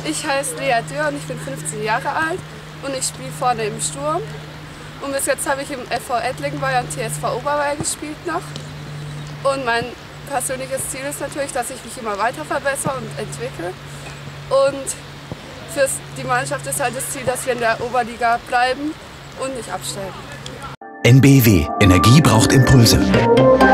Ich heiße Lea Dürr und ich bin 15 Jahre alt und ich spiele vorne im Sturm. Und bis jetzt habe ich im FV Ettlingenweiher und TSV Oberweier gespielt noch. Und mein persönliches Ziel ist natürlich, dass ich mich immer weiter verbessere und entwickle. Und für die Mannschaft ist halt das Ziel, dass wir in der Oberliga bleiben und nicht absteigen. NBW. Energie braucht Impulse.